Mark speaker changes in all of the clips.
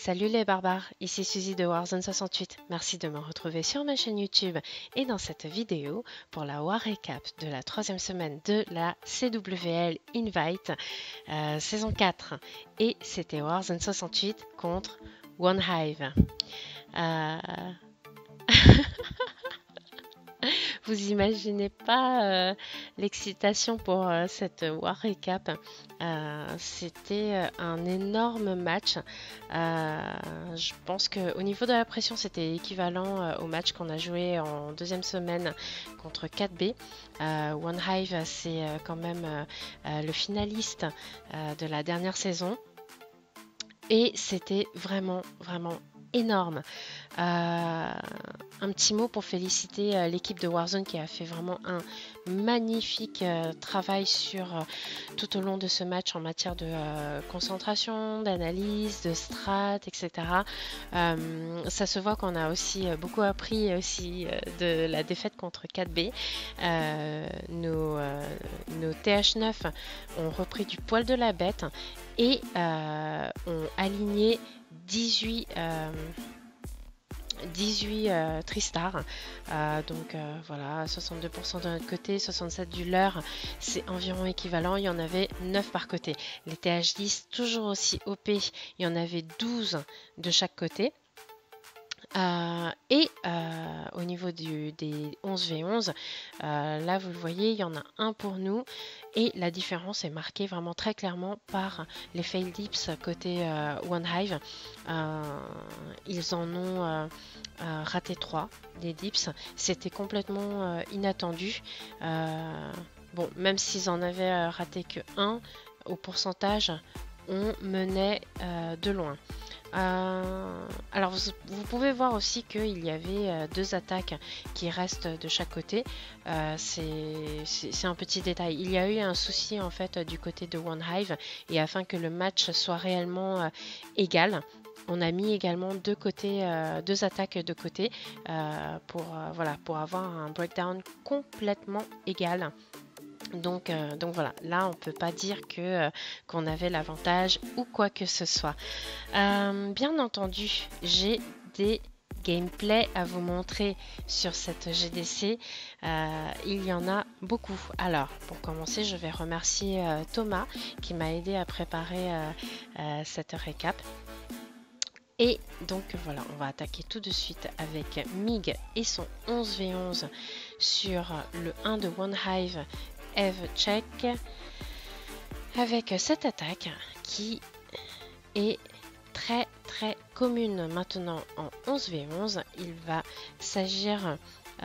Speaker 1: Salut les barbares, ici Suzy de Warzone 68. Merci de me retrouver sur ma chaîne YouTube et dans cette vidéo pour la War Recap de la troisième semaine de la CWL Invite saison 4. Et c'était Warzone 68 contre One Hive. Euh, Vous imaginez pas l'excitation pour cette War Recap. C'était un énorme match. Je pense qu'au niveau de la pression, c'était équivalent au match qu'on a joué en deuxième semaine contre 4B. One Hive, c'est quand même le finaliste de la dernière saison. Et c'était vraiment, vraiment énorme. Un petit mot pour féliciter l'équipe de Warzone qui a fait vraiment un magnifique travail sur tout au long de ce match en matière de concentration, d'analyse, de strat, etc. Ça se voit qu'on a aussi beaucoup appris aussi de la défaite contre 4B. Nos TH9 ont repris du poil de la bête et ont aligné 18 Tristar. Donc voilà, 62% de notre côté, 67% du leur, c'est environ équivalent. Il y en avait 9 par côté. Les TH10, toujours aussi OP, il y en avait 12 de chaque côté. Au niveau des 11v11, là vous le voyez, il y en a un pour nous et la différence est marquée vraiment très clairement par les fail dips côté One Hive. Ils en ont raté 3 des dips, c'était complètement inattendu. Bon, même s'ils en avaient raté que 1, au pourcentage, on menait de loin. Alors vous pouvez voir aussi qu'il y avait 2 attaques qui restent de chaque côté. C'est un petit détail. Il y a eu un souci en fait du côté de One Hive et afin que le match soit réellement égal, on a mis également deux attaques de côté pour avoir un breakdown complètement égal. Donc voilà, là on peut pas dire qu'on avait l'avantage ou quoi que ce soit. Bien entendu, j'ai des gameplays à vous montrer sur cette GDC. Il y en a beaucoup. Alors, pour commencer, je vais remercier Thomas qui m'a aidé à préparer cette récap. Et donc voilà, on va attaquer tout de suite avec Mig et son 11v11 sur le 1 de One Hive. Eve check avec cette attaque qui est très très commune maintenant en 11v11. Il va s'agir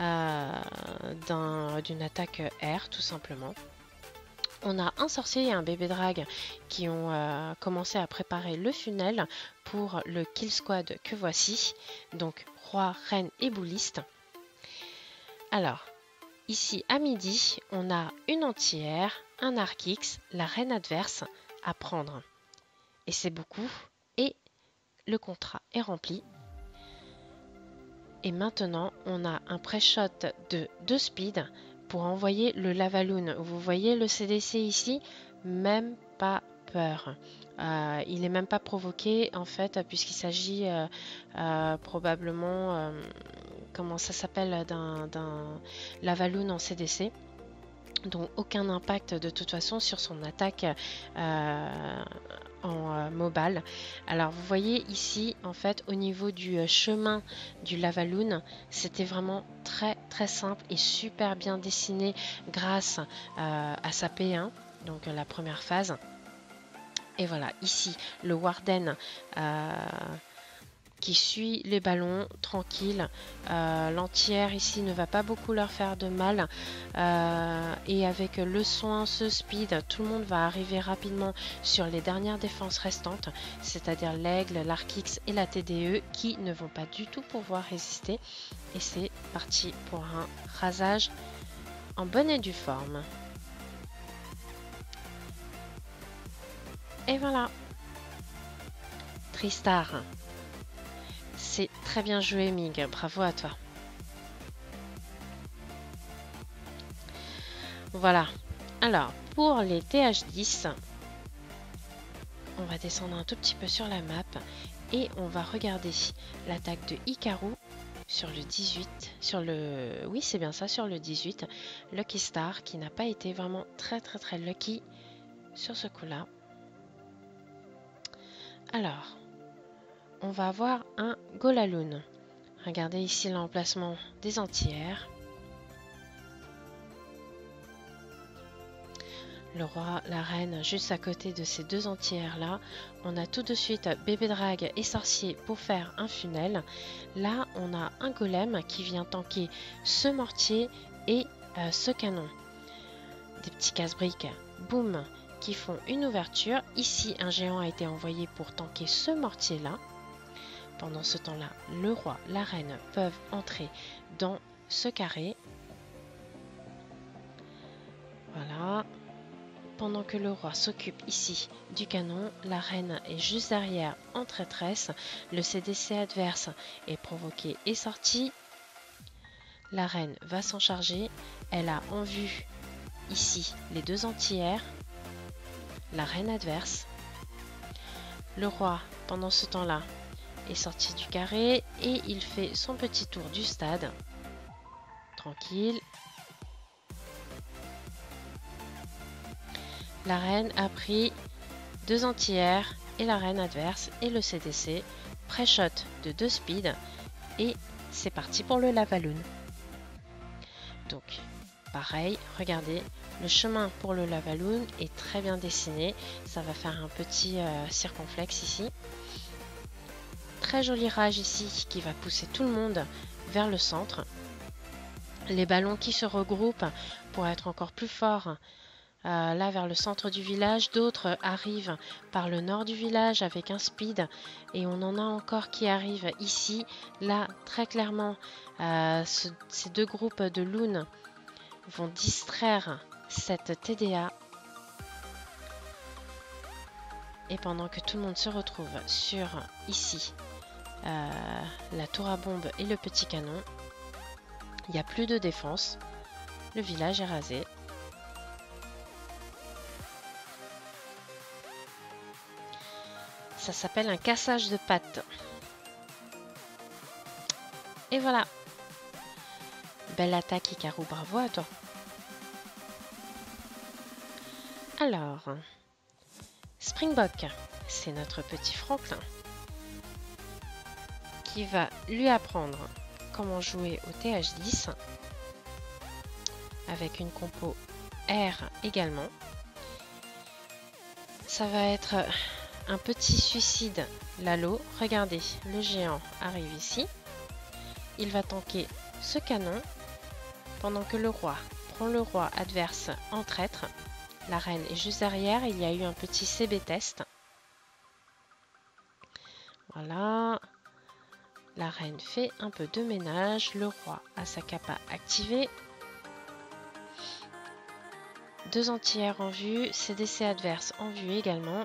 Speaker 1: d'une attaque air tout simplement. On a un sorcier et un bébé drag qui ont commencé à préparer le funnel pour le kill squad que voici. Donc roi, reine et bouliste. Alors ici, à midi, on a une entière, un Arc-X, la reine adverse à prendre. Et c'est beaucoup. Et le contrat est rempli. Et maintenant, on a un pré-shot de 2 speed pour envoyer le Lavaloon. Vous voyez le CDC ici, même pas peur. Il n'est même pas provoqué, en fait, puisqu'il s'agit probablement... comment ça s'appelle, d'un Lavaloon en CDC, donc aucun impact de toute façon sur son attaque en mobile. Alors vous voyez ici en fait au niveau du chemin du Lavaloon, c'était vraiment très très simple et super bien dessiné grâce à sa P1, donc la première phase. Et voilà, ici le Warden qui suit les ballons tranquille. L'entière ici ne va pas beaucoup leur faire de mal. Et avec le soin, ce speed, tout le monde va arriver rapidement sur les dernières défenses restantes, c'est-à-dire l'aigle, l'Arc-X et la TDE qui ne vont pas du tout pouvoir résister. Et c'est parti pour un rasage en bonne et due forme. Et voilà. Tristar. C'est très bien joué, Mig. Bravo à toi. Voilà. Alors, pour les TH10, on va descendre un tout petit peu sur la map. Et on va regarder l'attaque de Hikaru sur le 18, oui c'est bien ça, sur le 18, Lucky Star qui n'a pas été vraiment très lucky sur ce coup-là. Alors, on va avoir un Golaloon. Regardez ici l'emplacement des anti-airs. Le roi, la reine, juste à côté de ces deux anti-airs là. On a tout de suite bébé drague et sorcier pour faire un funnel. Là, on a un golem qui vient tanker ce mortier et ce canon. Des petits casse-briques, boum, qui font une ouverture. Ici, un géant a été envoyé pour tanker ce mortier là. Pendant ce temps-là, le roi, la reine peuvent entrer dans ce carré. Voilà. Pendant que le roi s'occupe ici du canon, la reine est juste derrière en traîtresse. Le CDC adverse est provoqué et sorti. La reine va s'en charger. Elle a en vue ici les deux anti-airs. La reine adverse. Le roi, pendant ce temps-là, est sorti du carré et il fait son petit tour du stade. Tranquille. La reine a pris deux anti-airs et la reine adverse et le CDC. Pré-shot de 2 speed et c'est parti pour le Lavaloon. Donc pareil, regardez, le chemin pour le Lavaloon est très bien dessiné. Ça va faire un petit circonflexe ici. Très joli rage ici qui va pousser tout le monde vers le centre. Les ballons qui se regroupent pour être encore plus forts. Là vers le centre du village, d'autres arrivent par le nord du village avec un speed et on en a encore qui arrivent ici. Là très clairement ces deux groupes de loons vont distraire cette TDA et pendant que tout le monde se retrouve sur ici la tour à bombe et le petit canon, il n'y a plus de défense, le village est rasé. Ça s'appelle un cassage de pattes. Et voilà. Belle attaque Hikaru, bravo à toi. Alors, Springbok, c'est notre petit Franklin qui va lui apprendre comment jouer au TH10 avec une compo R également. Ça va être un petit suicide Lalo. Regardez, le géant arrive ici. Il va tanker ce canon pendant que le roi prend le roi adverse en traître. La reine est juste derrière. Il y a eu un petit CB test. Voilà. La reine fait un peu de ménage. Le roi a sa capa activée. Deux anti-airs en vue. CDC adverse en vue également.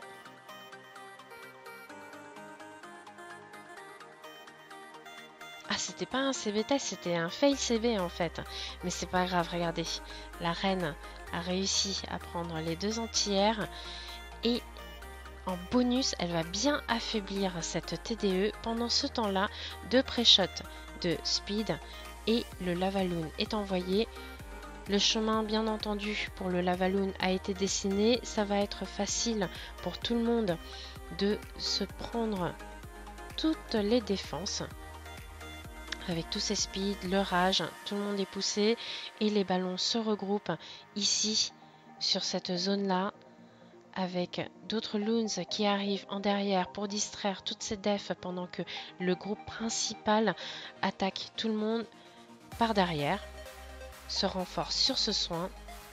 Speaker 1: Ah, c'était pas un CB test, c'était un fail CB en fait. Mais c'est pas grave, regardez. La reine a réussi à prendre les deux anti-airs. Et en bonus, elle va bien affaiblir cette TDE. Pendant ce temps-là, deux pré-shots de speed et le Lavaloon est envoyé. Le chemin, bien entendu, pour le Lavaloon a été dessiné. Ça va être facile pour tout le monde de se prendre toutes les défenses. Avec tous ces speeds, le rage, tout le monde est poussé et les ballons se regroupent ici sur cette zone-là avec d'autres loons qui arrivent en derrière pour distraire toutes ces defs pendant que le groupe principal attaque tout le monde par derrière, se renforce sur ce soin.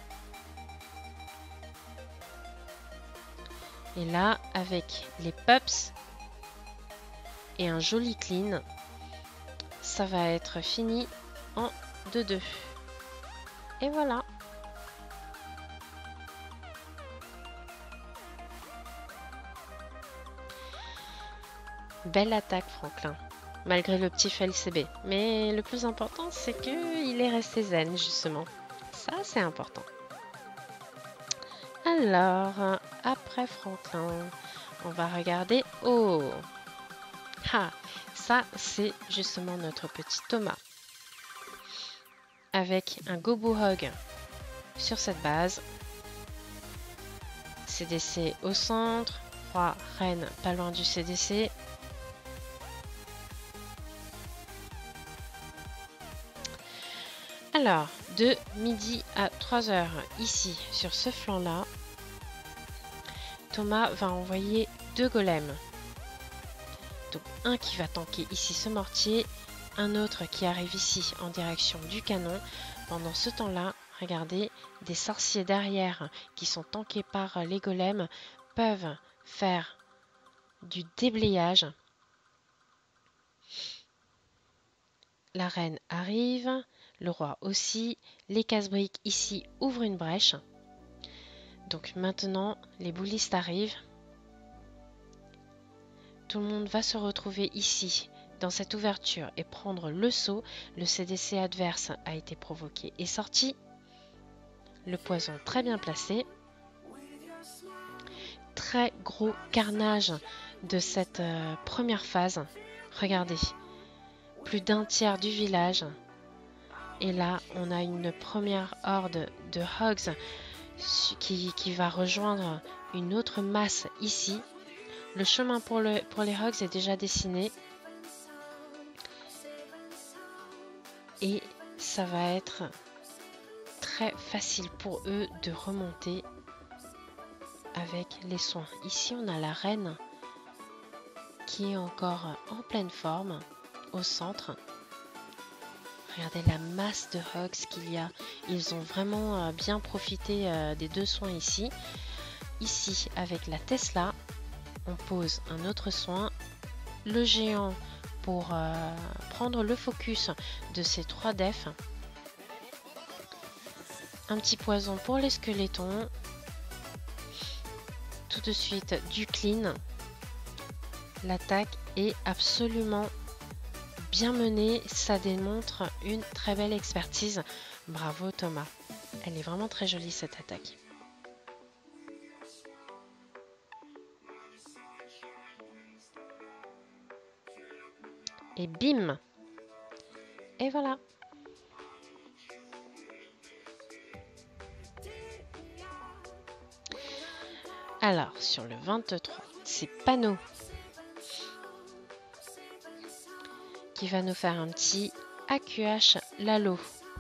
Speaker 1: Et là, avec les pups et un joli clean, ça va être fini en 2-2. Et voilà. Belle attaque Franklin, malgré le petit fail CB. Mais le plus important, c'est qu'il est resté zen, justement. Ça, c'est important. Alors, après Franklin, on va regarder... Oh, Ah, ça c'est justement notre petit Thomas. Avec un Gobu Hog sur cette base. CDC au centre. Roi, reine, pas loin du CDC. Alors, de midi à 3h, ici, sur ce flanc-là, Thomas va envoyer 2 golems. Donc, un qui va tanker ici ce mortier, un autre qui arrive ici en direction du canon. Pendant ce temps-là, regardez, des sorciers derrière qui sont tankés par les golems peuvent faire du déblayage. La reine arrive, le roi aussi, les casse-briques ici ouvrent une brèche. Donc maintenant, les boulistes arrivent. Tout le monde va se retrouver ici, dans cette ouverture, et prendre le saut. Le CDC adverse a été provoqué et sorti. Le poison très bien placé. Très gros carnage de cette première phase. Regardez, plus d'un tiers du village. Et là, on a une première horde de hogs qui va rejoindre une autre masse ici. Le chemin pour les hogs est déjà dessiné. Et ça va être très facile pour eux de remonter avec les soins. Ici, on a la reine qui est encore en pleine forme au centre. Regardez la masse de hogs qu'il y a. Ils ont vraiment bien profité des 2 soins ici. Ici, avec la Tesla, on pose un autre soin. Le géant pour prendre le focus de ces 3 defs. Un petit poison pour les squelettons. Tout de suite du clean. L'attaque est absolument bien menée. Ça démontre une très belle expertise. Bravo Thomas. Elle est vraiment très jolie cette attaque. Et bim! Et voilà. Alors, sur le 23, c'est Panneau qui va nous faire un petit AQH Lalo.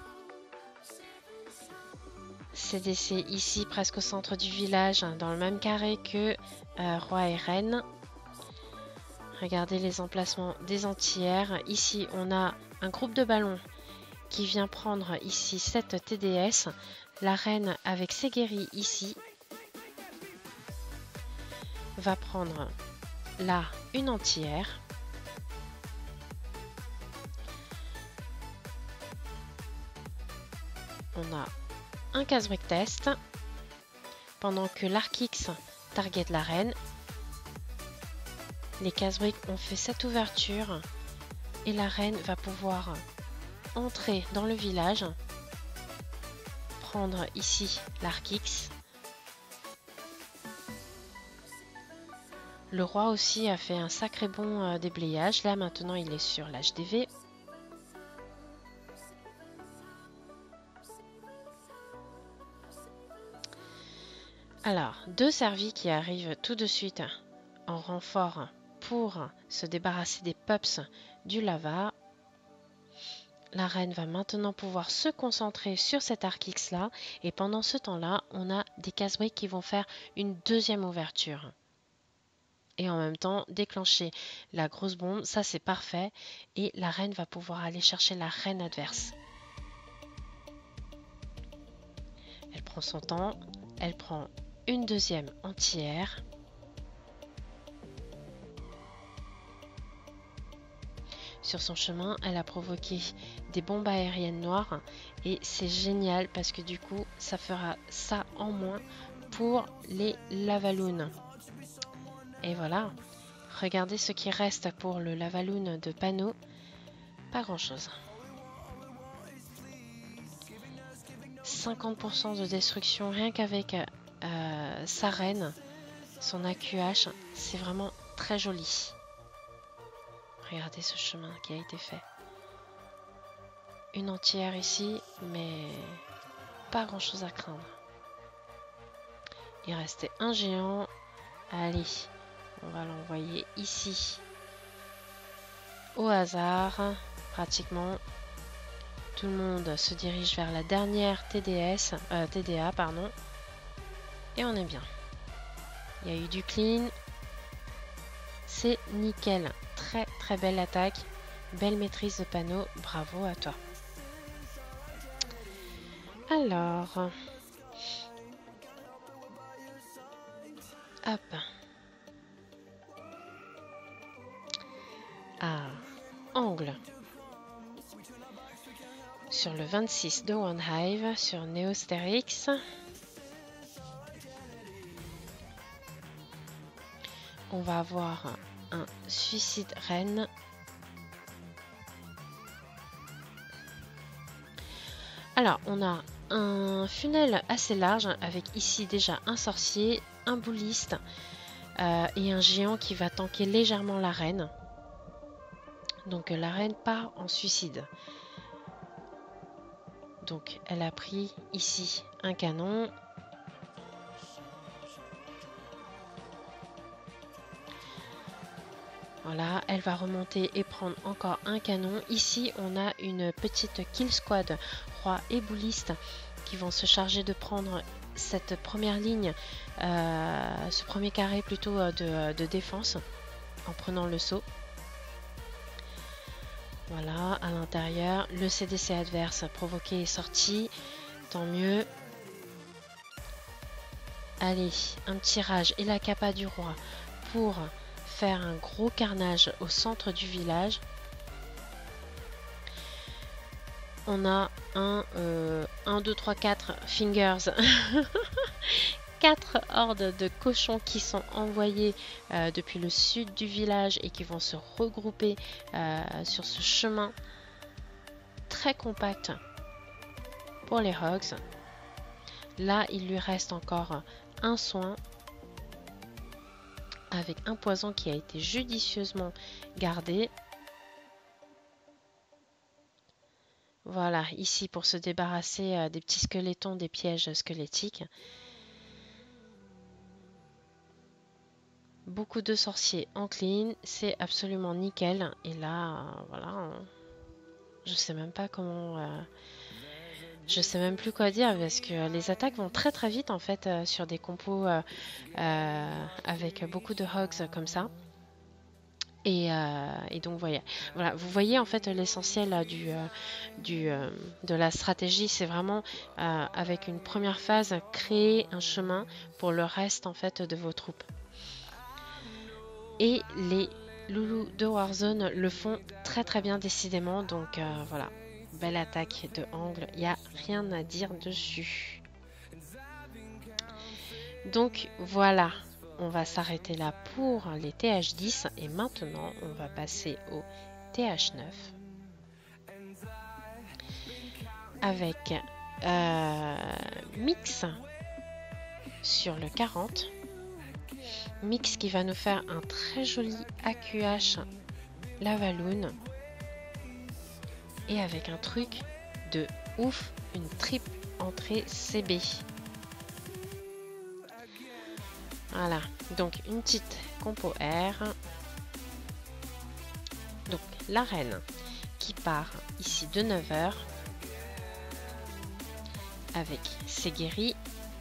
Speaker 1: CDC ici, presque au centre du village, dans le même carré que Roi et Reine. Regardez les emplacements des antières. Ici, on a un groupe de ballons qui vient prendre ici cette TDS. La reine avec ses guéris ici va prendre là une entière. On a un casse-brique test pendant que l'Arkix target la reine. Les casse-briques ont fait cette ouverture et la reine va pouvoir entrer dans le village, prendre ici l'Arkix. Le roi aussi a fait un sacré bon déblayage. Là maintenant il est sur l'HDV. Alors, 2 servis qui arrivent tout de suite en renfort pour se débarrasser des pups du lava. La reine va maintenant pouvoir se concentrer sur cet Arkix là. Et pendant ce temps-là, on a des casse-briques qui vont faire une deuxième ouverture. Et en même temps, déclencher la grosse bombe. Ça, c'est parfait. Et la reine va pouvoir aller chercher la reine adverse. Elle prend son temps. Elle prend une deuxième entière. Sur son chemin, elle a provoqué des bombes aériennes noires et c'est génial parce que du coup, ça fera ça en moins pour les lavaloons. Et voilà, regardez ce qui reste pour le lavaloon de Panneau. Pas grand chose. 50% de destruction rien qu'avec sa reine, son AQH, c'est vraiment très joli. Regardez ce chemin qui a été fait. Une entière ici, mais pas grand chose à craindre. Il restait un géant. Allez, on va l'envoyer ici. Au hasard, pratiquement. Tout le monde se dirige vers la dernière TDA, pardon. Et on est bien. Il y a eu du clean. C'est nickel. Très très belle attaque. Belle maîtrise de panneau. Bravo à toi. Alors. Hop. Ah. Angle. Sur le 26 de One Hive. Sur Neosterix. On va avoir un suicide reine. Alors, on a un funnel assez large avec ici déjà un sorcier, un bouliste et un géant qui va tanker légèrement la reine. Donc la reine part en suicide. Donc elle a pris ici un canon. Voilà, elle va remonter et prendre encore un canon. Ici, on a une petite kill squad, roi et bouliste, qui vont se charger de prendre cette première ligne, ce premier carré plutôt de défense, en prenant le saut. Voilà, à l'intérieur, le CDC adverse provoqué est sorti, tant mieux. Allez, un petit rage et la capa du roi pour faire un gros carnage au centre du village. On a 1, 2, 3, 4 fingers. 4 hordes de cochons qui sont envoyés depuis le sud du village et qui vont se regrouper sur ce chemin très compact pour les hogs. Là, il lui reste encore un soin avec un poison qui a été judicieusement gardé. Voilà, ici pour se débarrasser des petits squelettons, des pièges squelettiques. Beaucoup de sorciers en clean, c'est absolument nickel. Et là, voilà, je sais même pas comment... je sais même plus quoi dire parce que les attaques vont très très vite en fait sur des compos avec beaucoup de hogs comme ça. Et donc voilà, vous voyez en fait l'essentiel de la stratégie, c'est vraiment avec une première phase créer un chemin pour le reste en fait de vos troupes. Et les loulous de Warzone le font très très bien décidément, donc voilà, belle attaque de angle, il n'y a rien à dire dessus. Donc voilà. On va s'arrêter là pour les TH10 et maintenant on va passer au TH9 avec Mix sur le 40. Mix qui va nous faire un très joli AQH Lavaloon et avec un truc de ouf, une triple entrée CB. Voilà, donc une petite compo R. Donc la reine qui part ici de 9h avec ses guéris.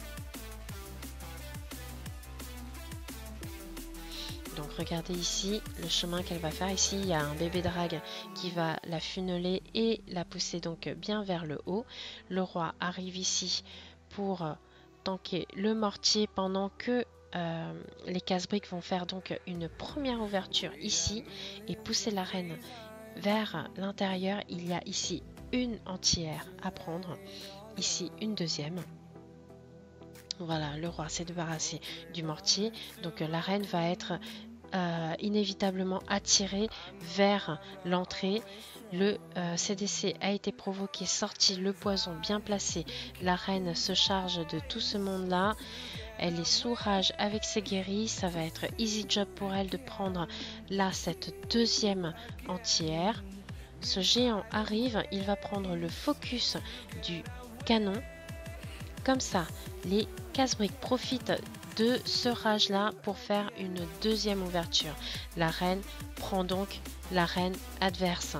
Speaker 1: Donc regardez ici le chemin qu'elle va faire. Ici il y a un bébé drague qui va la funneler et la pousser donc bien vers le haut. Le roi arrive ici pour tanker le mortier pendant que les casse-briques vont faire donc une première ouverture ici et pousser la reine vers l'intérieur. Il y a ici une entière à prendre, ici une deuxième. Voilà, le roi s'est débarrassé du mortier, donc la reine va être inévitablement attirée vers l'entrée. Le CDC a été provoqué, sorti, le poison bien placé. La reine se charge de tout ce monde là. Elle est sous rage avec ses guéris. Ça va être easy job pour elle de prendre là cette deuxième entière. Ce géant arrive, il va prendre le focus du canon. Comme ça, les casse-briques profitent de ce rage-là pour faire une deuxième ouverture. La reine prend donc la reine adverse.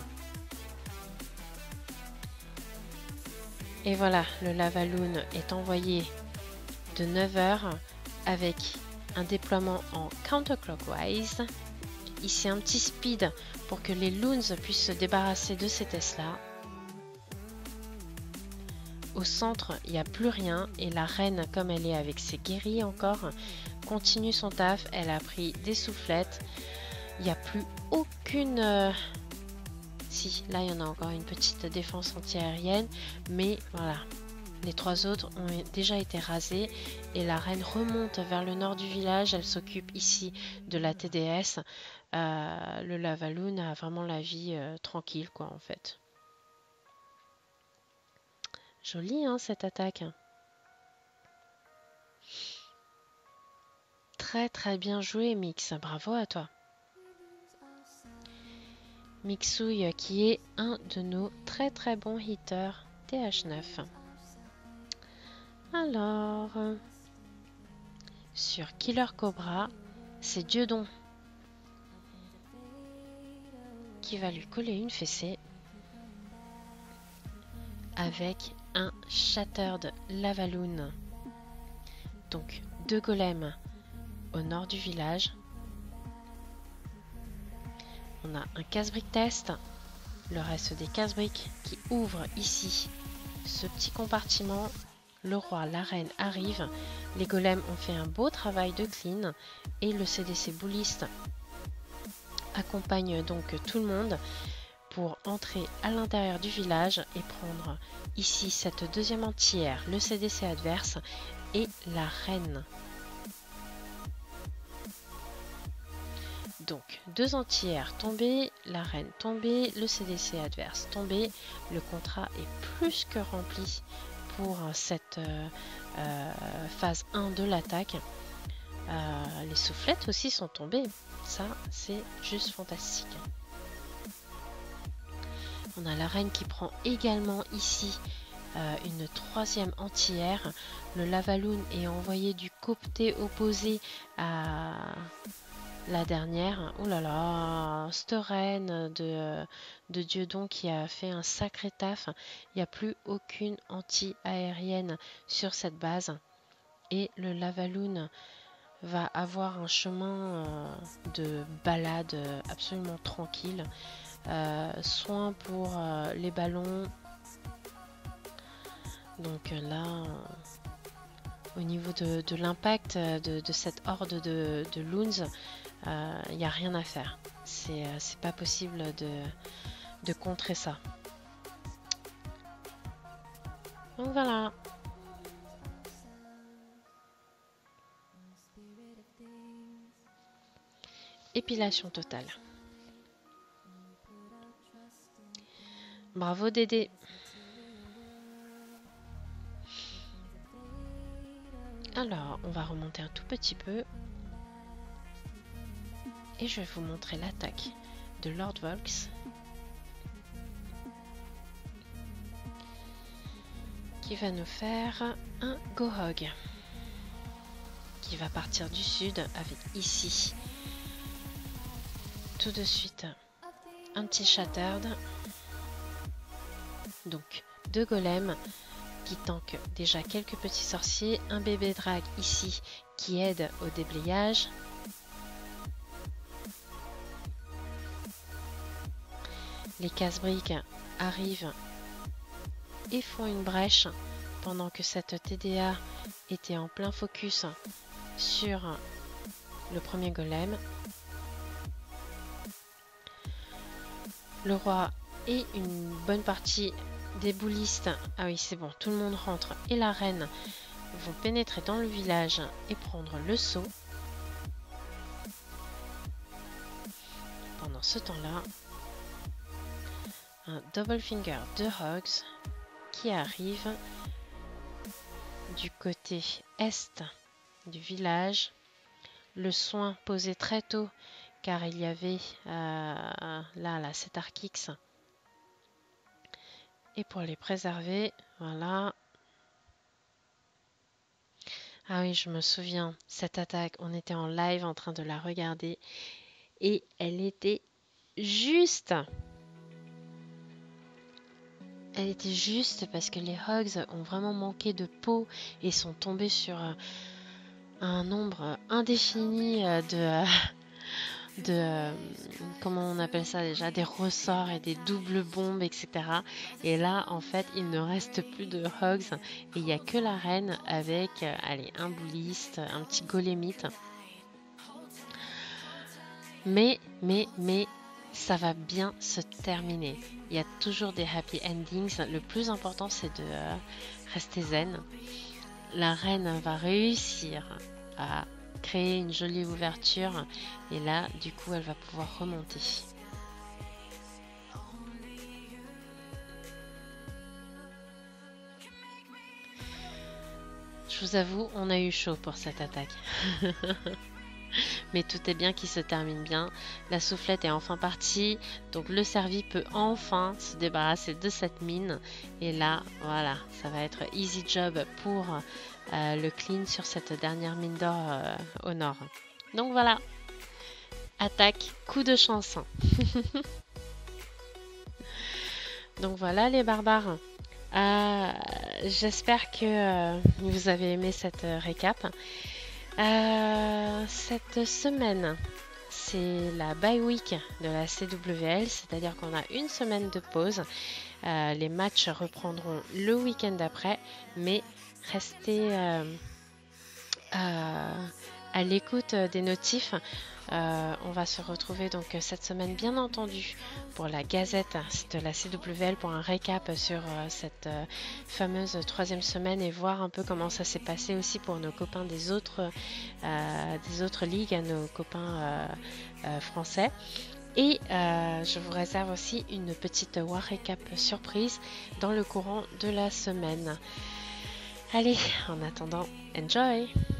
Speaker 1: Et voilà, le Lavaloon est envoyé de 9h avec un déploiement en counterclockwise. Ici un petit speed pour que les loons puissent se débarrasser de ces Tesla. Au centre, il n'y a plus rien et la reine, comme elle est avec ses guéris encore, continue son taf. Elle a pris des soufflettes. Il n'y a plus aucune... Si, là il y en a encore une petite défense antiaérienne, mais voilà. Les trois autres ont déjà été rasés et la reine remonte vers le nord du village. Elle s'occupe ici de la TDS. Le Lavaloon a vraiment la vie tranquille, quoi, en fait. Jolie, hein, cette attaque. Très très bien joué, Mix. Bravo à toi. Mixouille qui est un de nos très très bons hitters TH9. Alors, sur Killer Cobra, c'est Dieudon qui va lui coller une fessée avec un Shattered Lavaloon. Donc, 2 golems au nord du village. On a un casse-brique test, le reste des casse-briques qui ouvrent ici ce petit compartiment. Le roi, la reine arrivent. Les golems ont fait un beau travail de clean et le CDC bouliste accompagne donc tout le monde pour entrer à l'intérieur du village et prendre ici cette deuxième entière, le CDC adverse et la reine. Donc 2 entières tombées, la reine tombée, le CDC adverse tombé. Le contrat est plus que rempli pour cette phase 1 de l'attaque. Les soufflettes aussi sont tombées. Ça, c'est juste fantastique. On a la reine qui prend également ici une troisième entière. Le Lavaloon est envoyé du côté opposé à la dernière. Oh là là, cette reine de Dieudon qui a fait un sacré taf. Il n'y a plus aucune anti-aérienne sur cette base. Et le Lavaloon va avoir un chemin de balade absolument tranquille. Soin pour les ballons. Donc là, au niveau de l'impact de cette horde de loons, il n'y a rien à faire. C'est pas possible de contrer ça. Donc voilà. Épilation totale. Bravo Dédé. Alors, on va remonter un tout petit peu. Et je vais vous montrer l'attaque de Lord Volks. Qui va nous faire un Gohog. Qui va partir du sud avec ici. Tout de suite, un petit Shattered. Donc, 2 golems qui tankent déjà quelques petits sorciers. Un bébé drague ici qui aide au déblayage. Les casse-briques arrivent et font une brèche pendant que cette TDA était en plein focus sur le premier golem. Le roi et une bonne partie des boulistes, ah oui c'est bon, tout le monde rentre, et la reine vont pénétrer dans le village et prendre le saut. Pendant ce temps-là, un double finger de Hogs qui arrive du côté est du village. Le soin posé très tôt car il y avait là cet Archix. Et pour les préserver, voilà. Ah oui, je me souviens, cette attaque, on était en live en train de la regarder et elle était juste. Elle était juste parce que les hogs ont vraiment manqué de peau et sont tombés sur un nombre indéfini de comment on appelle ça déjà, des ressorts et des doubles bombes, etc. Et là, en fait, il ne reste plus de hogs et il n'y a que la reine avec, allez, un bouliste, un petit golémite. Mais, ça va bien se terminer. Il y a toujours des happy endings. Le plus important, c'est de rester zen. La reine va réussir à créer une jolie ouverture et là, du coup, elle va pouvoir remonter. Je vous avoue, on a eu chaud pour cette attaque. Mais tout est bien qui se termine bien. La soufflette est enfin partie. Donc le servi peut enfin se débarrasser de cette mine. Et là, voilà, ça va être easy job pour le clean sur cette dernière mine d'or au nord. Donc voilà. Attaque, coup de chance. Donc voilà les barbares. J'espère que vous avez aimé cette récap. Cette semaine, c'est la bye week de la CWL, c'est-à-dire qu'on a une semaine de pause. Les matchs reprendront le week-end d'après, mais restez à l'écoute des notifs. On va se retrouver donc cette semaine, bien entendu, pour la gazette de la CWL pour un récap sur cette fameuse troisième semaine et voir un peu comment ça s'est passé aussi pour nos copains des autres ligues, nos copains français. Et je vous réserve aussi une petite War Recap surprise dans le courant de la semaine. Allez, en attendant, enjoy!